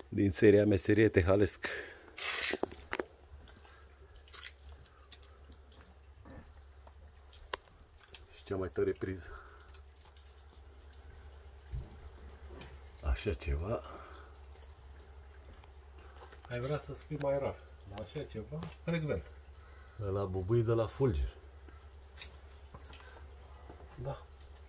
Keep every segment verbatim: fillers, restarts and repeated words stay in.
din seria Meserie Tehalesc. Și cea mai tare priză. Așa ceva. Ai vrea să spui mai rar, dar așa ceva frecvent. La bubui de la fulger. Da.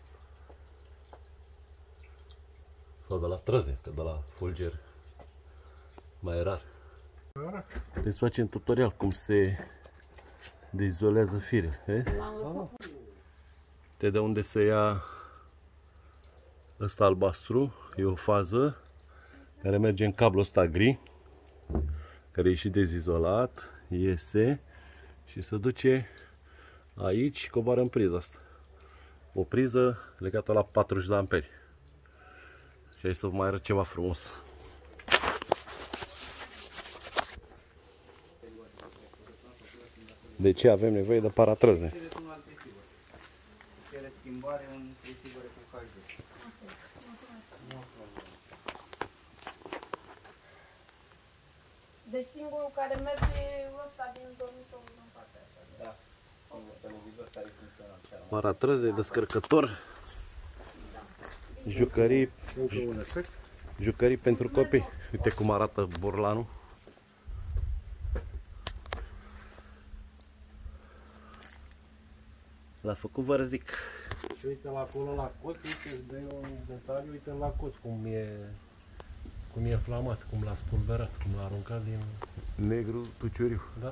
Sau de la trăze, că de la fulger mai rar. Rar. Deci facem tutorial cum se dezizolează firele. Te de unde se ia ăsta albastru, e o fază care merge în cablul ăsta gri, care e și dezizolat, iese și se duce aici și coboară în priza asta. O priză legată la patruzeci de amperi. Și aici să vă mai arăt ceva frumos. De ce avem nevoie de paratrăzne? Deci singurul care merge ăsta din dormitorul în partea asta. Da, singurul televizor care funcționează. Paratrăzne, descărcător, jucării, jucării pentru copii. Uite cum arată borlanul. L-a făcut vărzic. Și uite la acolo la cot, uite, îți dai un detaliu, uite la cot cum e, cum e flamat, cum l-a spulberat, cum l-a aruncat din... Negru tuciuriu. Da.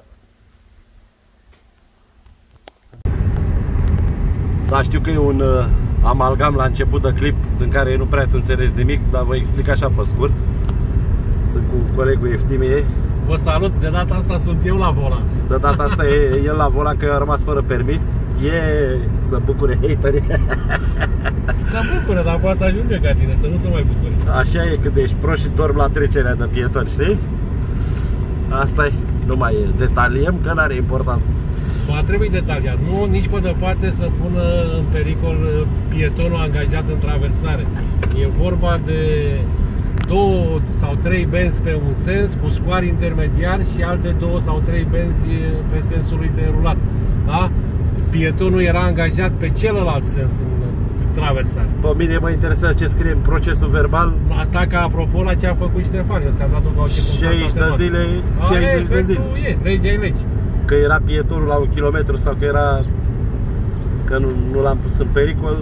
Da, știu că e un uh, amalgam la început de clip în care nu prea ați înțeles nimic, dar vă explic așa pe scurt. Sunt cu colegul Eftimie. Vă salut, de data asta sunt eu la volan. De data asta e el la volan, că eu am rămas fără permis. E să bucure haterii. Să bucure, dar poate să ajunge ca tine, să nu se mai bucure. Așa e, când ești prost și dormi la trecerea de pietoni, știi? Asta e, nu mai detaliem, că n-are importanță. Va trebui detaliat, nu nici pe departe să pună în pericol pietonul angajat în traversare. E vorba de două sau trei benzi pe un sens, cu scoari intermediari și alte două sau trei benzi pe sensul lui de rulat. Da? Pietonul era angajat pe celălalt sens în traversare. Pe mine mă interesează ce scrie în procesul verbal. Asta ca apropo la ce a făcut Ștefan, eu ți-am dat-o ca o șaizeci de zile, șaizeci de zile. E, legea e legi. Că era pietonul la un kilometru sau că era că nu, nu l-am pus în pericol,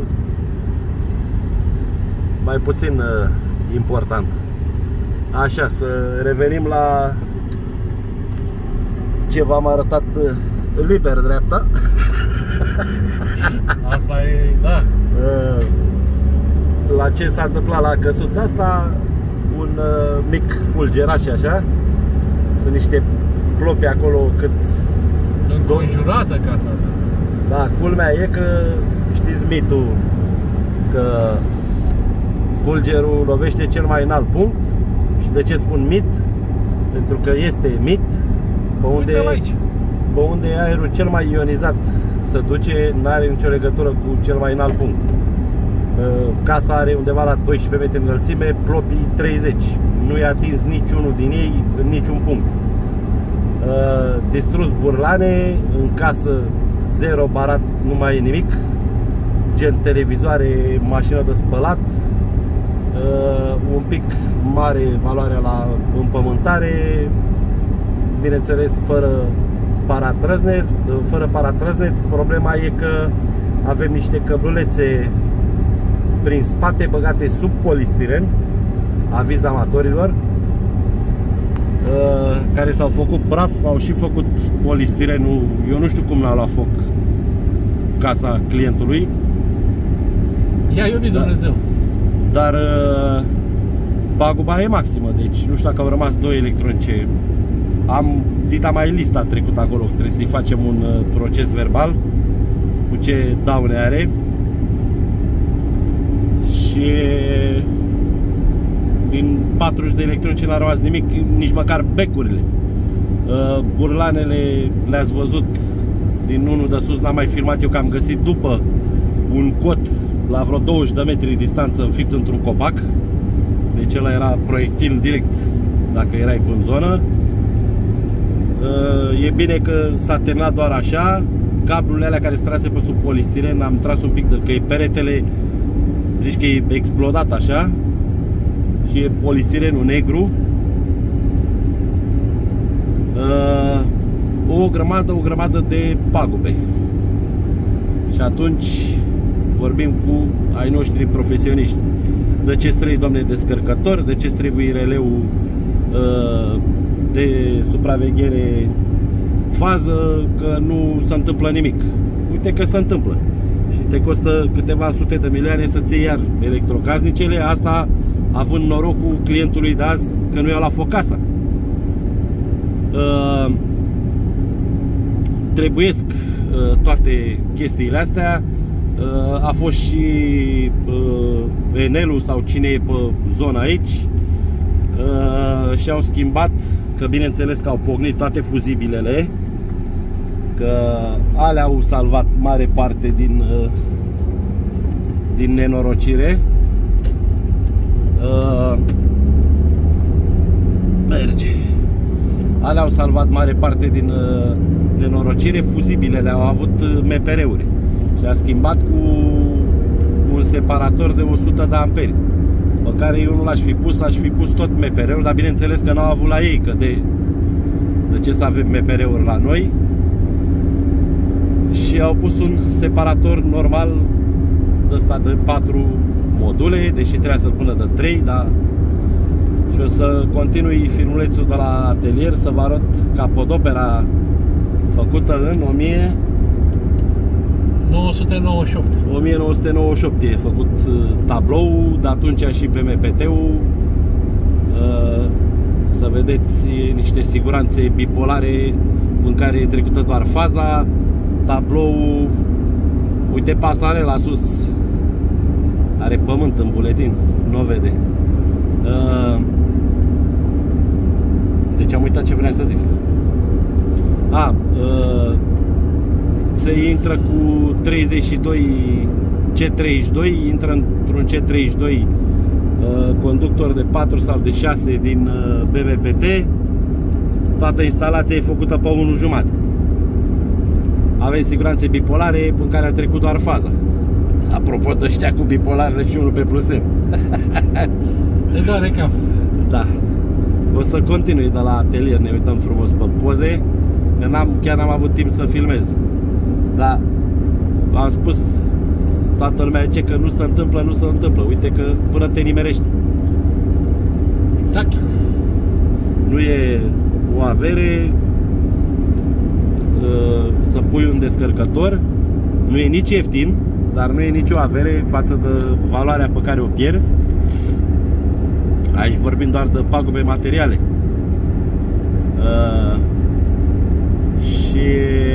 mai puțin uh, important. Așa, să revenim la ce v-am arătat, uh, liber dreapta. Asta e, da. Uh, la ce s-a întâmplat la căsuța asta, un uh, mic fulgeraș așa. Sunt niște plopi acolo cât înconjurată casa asta. Da, culmea e că știți mitul că fulgerul lovește cel mai înalt punct. Și de ce spun mit? Pentru că este mit pe unde, pe unde aerul cel mai ionizat se duce, nu are nicio legătură cu cel mai înalt punct. Casa are undeva la doisprezece metri înălțime, plopii treizeci. Nu i-a atins niciunul din ei în niciun punct. Distrus burlane, în casă zero barat, nu mai e nimic, gen televizoare, mașină de spălat, un pic mare valoarea la împământare, bineînțeles fără paratrăzne, fără paratrăzne. Problema e că avem niște căblulețe prin spate băgate sub polistiren, aviz amatorilor, care s-au făcut praf, au și făcut polistirenul. Eu nu știu cum l-a luat foc casa clientului. I-a iubit Dumnezeu. Dar uh, paguba e maximă, deci nu știu dacă au rămas două electronice. Am dita mai lista trecut acolo, trebuie să-i facem un uh, proces verbal cu ce daune are. Și din patruzeci de electronice n-a rămas nimic, nici măcar becurile. Uh, burlanele le-ați văzut din unul de sus, n-am mai filmat eu, că am găsit după un cot la vreo douăzeci de metri distanță înfipt într-un copac. Deci ăla era proiectil direct dacă erai în zonă. E bine că s-a terminat doar așa. Cablurile alea care se trase pe sub polistiren, am tras un pic de, că e peretele, zici că e explodat așa. Și e polistirenul negru. O grămadă, o grămadă de pagube. Și atunci vorbim cu ai noștri profesioniști. De ce trebuie, doamne, descărcător, de ce trebuie releul uh, de supraveghere fază, că nu se întâmplă nimic. Uite că se întâmplă. Și te costă câteva sute de milioane să-ți iei iar electrocasnicele, asta având norocul clientului de azi că nu i-a luat foc casa. Uh, trebuiesc uh, toate chestiile astea. Uh, a fost și uh, Enelul sau cine e pe zona aici uh, și au schimbat, că bineînțeles că au pornit toate fuzibilele, că alea au salvat mare parte din uh, din nenorocire. Uh, merge. Alea au salvat mare parte din uh, nenorocire. Fuzibilele au avut uh, M P R-uri și a schimbat cu un separator de o sută de amperi, pe care eu nu l-aș fi pus, aș fi pus tot M P R-ul, dar bineînțeles că n-au avut la ei, că de, de ce să avem M P R-uri la noi. Și au pus un separator normal de ăsta de patru module, deși trebuia să-l pună de trei, dar și o să continui filmulețul de la atelier să vă arăt capodopera făcută în o mie nouă sute nouăzeci și opt. o mie nouă sute nouăzeci și opt e făcut tablou, de atunci și B M P T-ul. Să vedeți niște siguranțe bipolare în care e trecută doar faza. Tablou, uite pasarela sus, are pământ în buletin, nu o vede. Deci am uitat ce vreau să zic. A, se intră cu treizeci și doi C treizeci și doi, intră într-un C treizeci și doi conductor de patru sau de șase din B M P T. Toată instalația e făcută pe unu jumătate. Avem siguranțe bipolare în care a trecut doar faza. Apropo de ăștia cu bipolarele și unul pe plus M. Te doare cap. Da. O să continui de la atelier, ne uităm frumos pe poze. Că n-am, chiar n-am avut timp să filmez. Dar am spus, toată lumea zice că nu se întâmplă, nu se întâmplă. Uite că până te nimerești. Exact. Nu e o avere să pui un descărcător. Nu e nici ieftin, dar nu e nici o avere față de valoarea pe care o pierzi. Aici vorbim doar de pagube materiale. uh, Și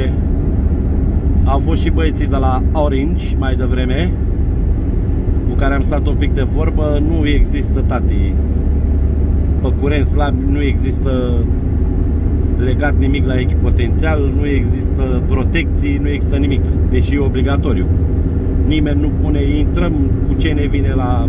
au fost și băieții de la Orange mai devreme, cu care am stat un pic de vorbă. Nu există, tati, pe curent slab, nu există legat nimic la echipotențial, nu există protecții, nu există nimic, deși e obligatoriu. Nimeni nu pune, intrăm cu ce ne vine la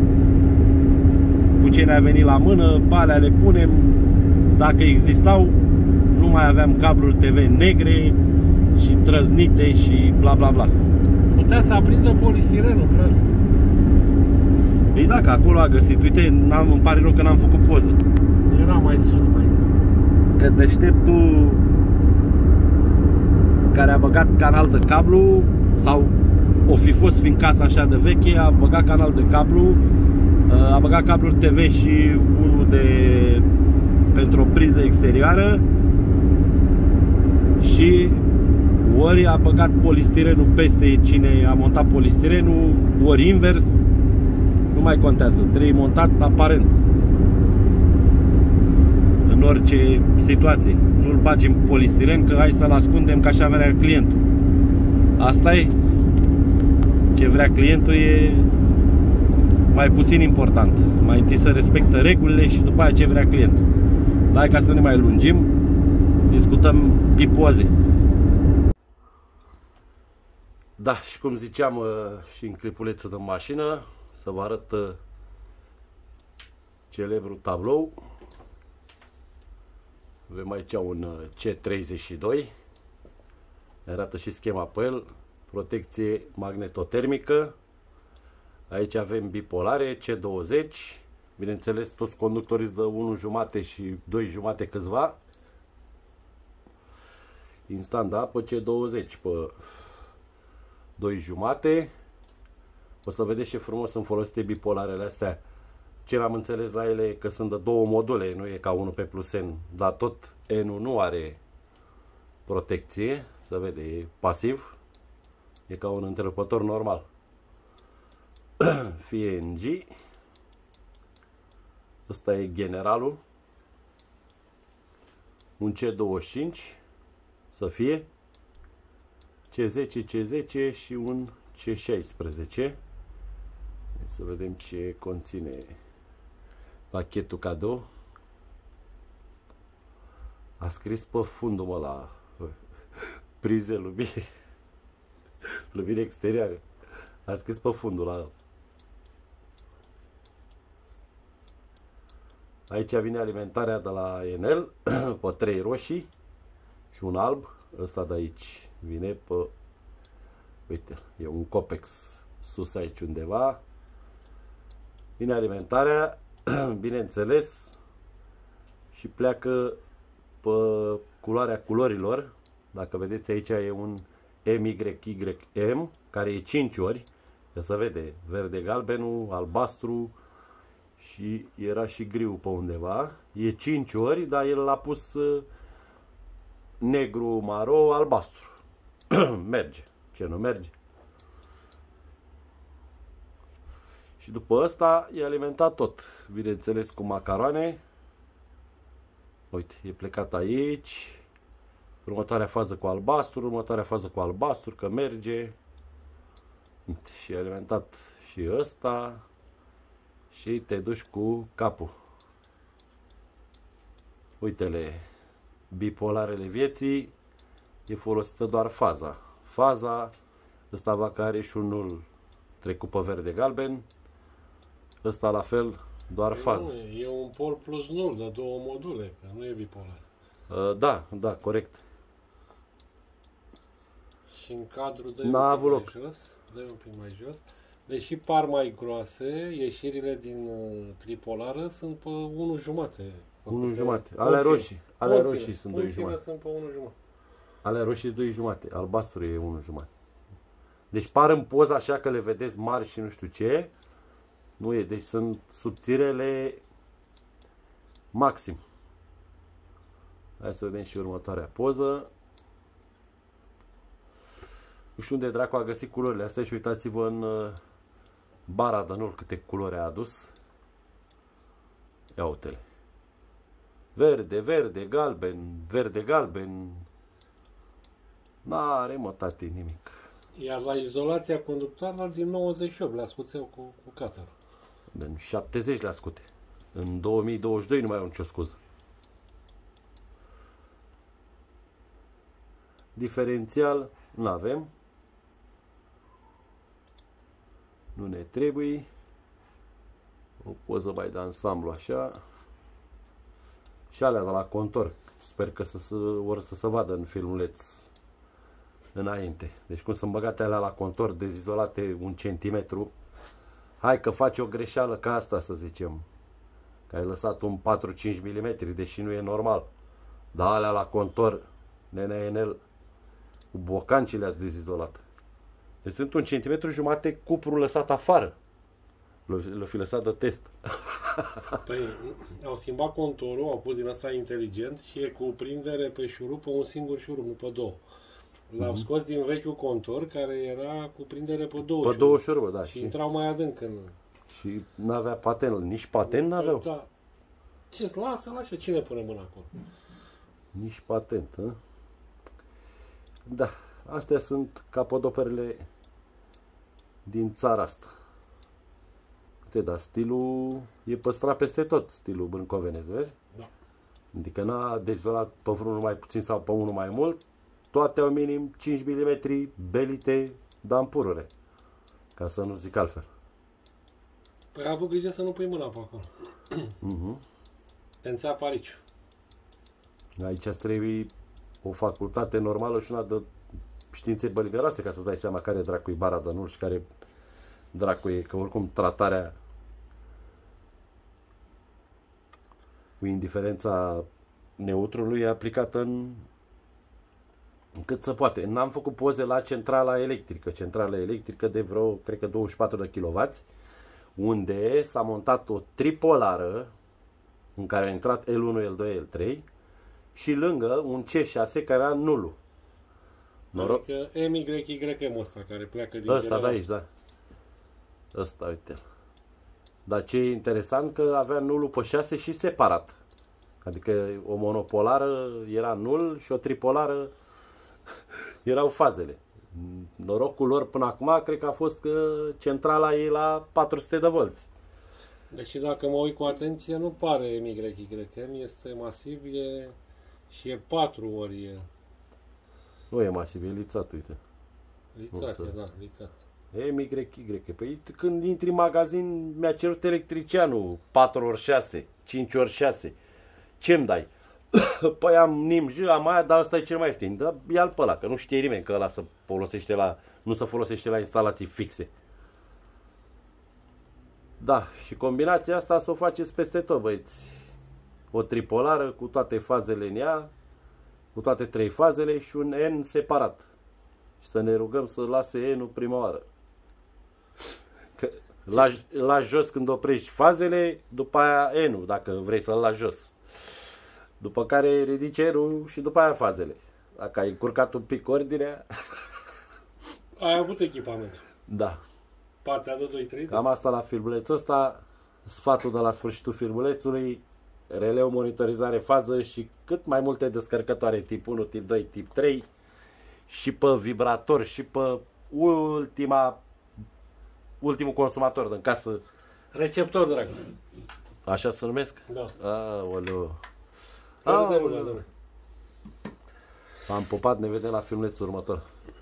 cu ce ne-a venit la mână, pe alea le punem. Dacă existau, nu mai aveam cabluri T V negre și trăznite și bla bla bla. Putea să aprindă polistirenul, clar. Ei da, că acolo a găsit. Uite, îmi pare rău că n-am făcut poză. Era mai sus, mai. Că deșteptul care a băgat canal de cablu, sau o fi fost, fiind casa așa de veche, a băgat canal de cablu, a băgat cabluri T V și unul de pentru o priză exterioară și ori a băgat polistirenul peste cine a montat polistirenul, ori invers, nu mai contează, trebuie montat aparent. În orice situație, nu-l bagi în polistiren, că hai să-l ascundem, că așa vrea clientul. Asta e. Ce vrea clientul e mai puțin important. Mai întâi să respectă regulile și după aia ce vrea clientul. Dar ca să ne mai lungim, discutăm pipoze. Da, și cum ziceam și în clipulețul de mașină, să vă arăt celebrul tablou. Avem aici un C treizeci și doi. Ne arată și schema pe el. Protecție magnetotermică. Aici avem bipolare C douăzeci. Bineînțeles, toți conductorii îți dă unu jumate și doi jumate câțiva. Instant de apă C douăzeci pe doi jumate. O să vedeți ce frumos sunt folosite bipolarele astea. Ce am înțeles la ele că sunt de două module, nu e ca unu P plus N, dar tot N-ul nu are protecție, se vede, e pasiv, e ca un întrerupător normal. Fie N G, ăsta e generalul, un C douăzeci și cinci, să fie, C zece, C zece și un C șaisprezece. Să vedem ce conține pachetul cadou. A scris pe fundul, mă, la prize lumini, lumini exterioare. A scris pe fundul la... Aici vine alimentarea de la Enel pe trei roșii și un alb. Ăsta de aici vine pe... Uite, e un Copex sus aici undeva. Vine alimentarea, bineînțeles, și pleacă pe culoarea culorilor. Dacă vedeți, aici e un M Y Y M, care e cinci ori. Că se vede verde, galbenul, albastru și era și griu pe undeva. E cinci ori, dar el l-a pus negru, maro, albastru. Merge. Ce nu merge? Și după asta e alimentat tot, bineînțeles, cu macaroane. Uite, e plecat aici. Următoarea fază cu albastru, următoarea fază cu albastru, că merge. Uite, și e alimentat și ăsta. Și te duci cu capul. Uite-le, bipolarele vieții, e folosită doar faza. Faza, ăsta va care și unul trecut pe verde-galben. Ăsta la fel, doar fază. Nu, e un pol plus nul de două module, că nu e bipolar. Uh, da, da, corect. Și în cadru de N-a avut loc. jos, dă un pic mai jos. Deși par mai groase, ieșirile din uh, tripolară sunt pe unu jumate. unu jumate. Alea roșii. Alea roșii sunt doi jumate. sunt pe unu jumate. Alea roșii sunt doi jumate. Albastru e unu jumate. Deci par în poză așa că le vedeți mari și nu știu ce. Nu e, deci sunt subțirele maxim. Hai să vedem și următoarea poză. Nu știu unde dracu a găsit culorile astea și uitați-vă în bara de nul câte culori a adus. Ia uite-le. Verde, verde, galben, verde, galben. N-are, mă, tati, nimic. Iar la izolația conductoarelor din nouăzeci și opt le ascuțeau cu, cu cutter. În șaptezeci le ascute. În două mii douăzeci și doi nu mai au nicio scuză. Diferențial nu avem. Nu ne trebuie. O poză mai de ansamblu așa. Și alea de la contor. Sper că să se, or să se vadă în filmuleț înainte. Deci cum sunt băgate alea la contor dezizolate un centimetru. Hai că faci o greșeală ca asta, să zicem. Că ai lăsat un patru-cinci milimetri, deși nu e normal. Dar alea la contor, nenea Enel, cu bocancile ați dezizolat. Deci sunt un centimetru jumate cupru lăsat afară. L-o fi lăsat de test. Păi, au schimbat contorul, au pus din asta inteligent și e cuprindere pe șurub, pe un singur șurub, nu pe două. L-am mm-hmm. scos din vechiul contor, care era cuprindere pe două Pe două șurubă, da. Și, și intrau mai adânc în... Și n-avea patent, nici patent n-aveau. Da. Ce-ți lasă, lasă, cine pune mâna acolo? Nici patent, hă? Da, astea sunt capodoperele din țara asta. Uite, dar stilul e păstrat peste tot, stilul brâncovenez, vezi? Da. Adică n-a dezolat pe vreunul mai puțin sau pe unul mai mult. Toate au minim cinci milimetri belite dampurure. Ca să nu zic altfel. Păi a avut grijă să nu pui mâna pe acolo. Uh-huh. Te înțeapă aici. Aici îți trebuie o facultate normală și una de științe bălgăroase ca să-ți dai seama care dracu e bara de nul și care dracu e, că oricum tratarea cu indiferența neutrului e aplicată în cât se poate. N-am făcut poze la centrala electrică, centrala electrică de vreo, cred că douăzeci și patru de kilowați, unde s-a montat o tripolară în care a intrat L unu, L doi, L trei și lângă un C șase care era nulul. Noroc. Adică M Y Y M ăsta care pleacă din ăsta de aici, da. Ăsta, uite. Dar ce e interesant că avea nulul pe șase și separat. Adică o monopolară era nul și o tripolară erau fazele. Norocul lor până acum cred că a fost că centrala e la patru sute de volți. Deci dacă mă uit cu atenție, nu pare M Y Y M, este masiv, e și e patru ori e. Nu e masiv, e lițat, uite. Lițat, e, da, lițat. M Y Y. Păi când intri în magazin mi-a cerut electricianul patru ori șase, cinci ori șase. Ce-mi dai? Păi am N I M J, am aia, dar ăsta e cel mai ieftin. Da, ia-l pe ăla, că nu știe nimeni că ăla se folosește la, nu se folosește la instalații fixe. Da, și combinația asta să o faceți peste tot, băieți. O tripolară cu toate fazele în ea, cu toate trei fazele și un N separat. Și să ne rugăm să lase N-ul prima oară. Că la, la jos când oprești fazele, după aia N-ul, dacă vrei să-l lași jos. După care ridici N-ul și după aia fazele. Dacă ai încurcat un pic ordinea... Ai avut echipament. Da. Partea de doi trei. Cam asta la filmulețul ăsta. Sfatul de la sfârșitul filmulețului. Releu, monitorizare, fază și cât mai multe descărcătoare tip unu, tip doi, tip trei. Și pe vibrator și pe ultima, ultimul consumator din casă. Receptor, drag. Așa se numesc? Da. Aoleu. Aoleu. Am pupat, ne vedem la filmulețul următor.